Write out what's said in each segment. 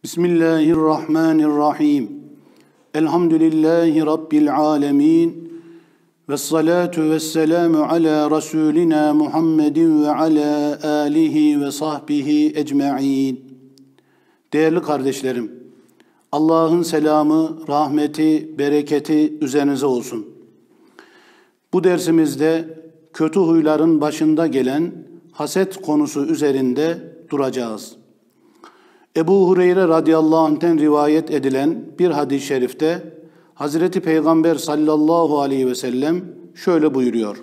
Bismillahirrahmanirrahim. Elhamdülillahi Rabbil alemin. Vessalatu vesselamu ala Resulina Muhammedin ve ala alihi ve sahbihi ecma'in. Değerli kardeşlerim, Allah'ın selamı, rahmeti, bereketi üzerinize olsun. Bu dersimizde kötü huyların başında gelen haset konusu üzerinde duracağız. Ebu Hureyre radıyallahu anh'ten rivayet edilen bir hadis-i şerifte Hazreti Peygamber sallallahu aleyhi ve sellem şöyle buyuruyor.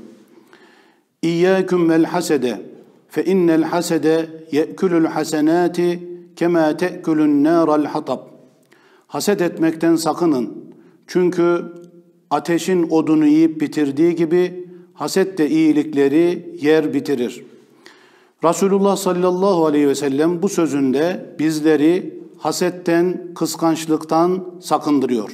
İyyâküm vel hasede fe innel hasede ye'kulul hasenâti kemâ te'kulun nâral hatab. Haset etmekten sakının. Çünkü ateşin odunu yiyip bitirdiği gibi haset de iyilikleri yer bitirir. Resulullah sallallahu aleyhi ve sellem bu sözünde bizleri hasetten, kıskançlıktan sakındırıyor.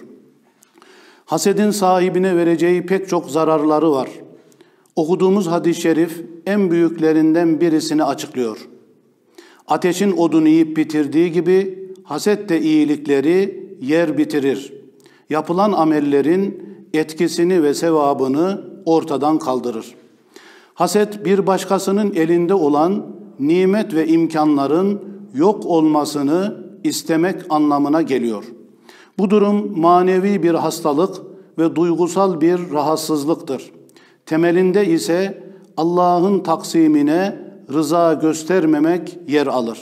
Hasedin sahibine vereceği pek çok zararları var. Okuduğumuz hadis-i şerif en büyüklerinden birisini açıklıyor. Ateşin odunu yiyip bitirdiği gibi haset de iyilikleri yer bitirir. Yapılan amellerin etkisini ve sevabını ortadan kaldırır. Haset bir başkasının elinde olan nimet ve imkanların yok olmasını istemek anlamına geliyor. Bu durum manevi bir hastalık ve duygusal bir rahatsızlıktır. Temelinde ise Allah'ın taksimine rıza göstermemek yer alır.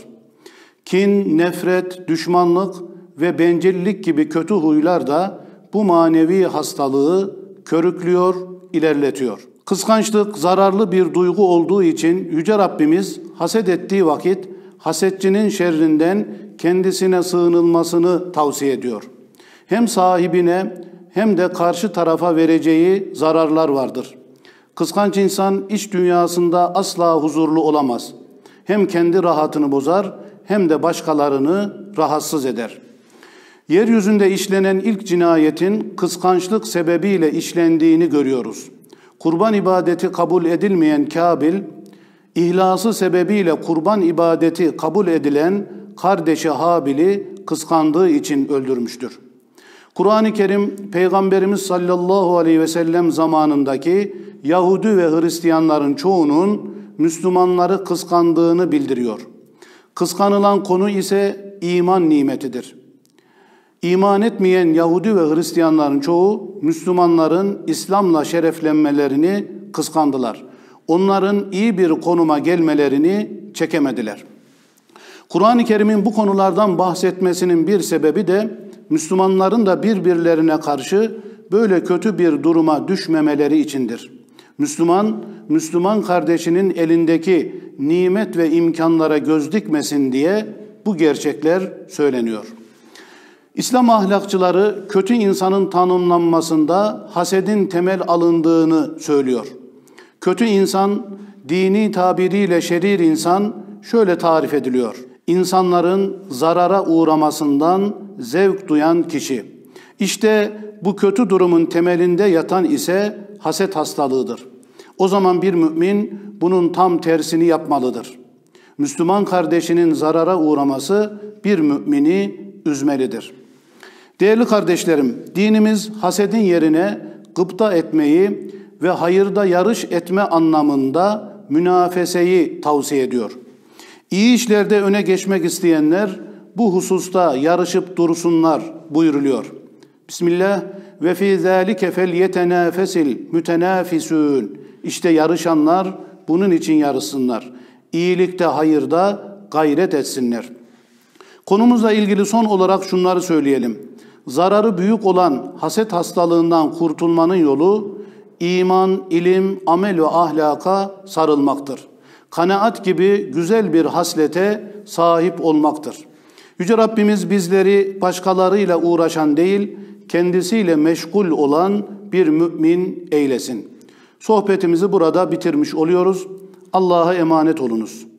Kin, nefret, düşmanlık ve bencillik gibi kötü huylar da bu manevi hastalığı körüklüyor, ilerletiyor. Kıskançlık zararlı bir duygu olduğu için Yüce Rabbimiz haset ettiği vakit hasetçinin şerrinden kendisine sığınılmasını tavsiye ediyor. Hem sahibine hem de karşı tarafa vereceği zararlar vardır. Kıskanç insan iç dünyasında asla huzurlu olamaz. Hem kendi rahatını bozar hem de başkalarını rahatsız eder. Yeryüzünde işlenen ilk cinayetin kıskançlık sebebiyle işlendiğini görüyoruz. Kurban ibadeti kabul edilmeyen Kabil, ihlası sebebiyle kurban ibadeti kabul edilen kardeşi Habil'i kıskandığı için öldürmüştür. Kur'an-ı Kerim, Peygamberimiz sallallahu aleyhi ve sellem zamanındaki Yahudi ve Hristiyanların çoğunun Müslümanları kıskandığını bildiriyor. Kıskanılan konu ise iman nimetidir. İman etmeyen Yahudi ve Hristiyanların çoğu Müslümanların İslam'la şereflenmelerini kıskandılar. Onların iyi bir konuma gelmelerini çekemediler. Kur'an-ı Kerim'in bu konulardan bahsetmesinin bir sebebi de Müslümanların da birbirlerine karşı böyle kötü bir duruma düşmemeleri içindir. Müslüman kardeşinin elindeki nimet ve imkanlara göz dikmesin diye bu gerçekler söyleniyor. İslam ahlakçıları kötü insanın tanımlanmasında hasedin temel alındığını söylüyor. Kötü insan, dini tabiriyle şerir insan şöyle tarif ediliyor. İnsanların zarara uğramasından zevk duyan kişi. İşte bu kötü durumun temelinde yatan ise haset hastalığıdır. O zaman bir mümin bunun tam tersini yapmalıdır. Müslüman kardeşinin zarara uğraması bir mümini üzmelidir. Değerli kardeşlerim, dinimiz hasedin yerine gıpta etmeyi ve hayırda yarış etme anlamında münafeseyi tavsiye ediyor. İyi işlerde öne geçmek isteyenler bu hususta yarışıp dursunlar buyuruluyor. Bismillah ve fî zâlike felyetenâfesil mütenâfisûn. İşte yarışanlar bunun için yarışsınlar. İyilikte, hayırda gayret etsinler. Konumuzla ilgili son olarak şunları söyleyelim. Zararı büyük olan haset hastalığından kurtulmanın yolu iman, ilim, amel ve ahlaka sarılmaktır. Kanaat gibi güzel bir haslete sahip olmaktır. Yüce Rabbimiz bizleri başkalarıyla uğraşan değil, kendisiyle meşgul olan bir mümin eylesin. Sohbetimizi burada bitirmiş oluyoruz. Allah'a emanet olunuz.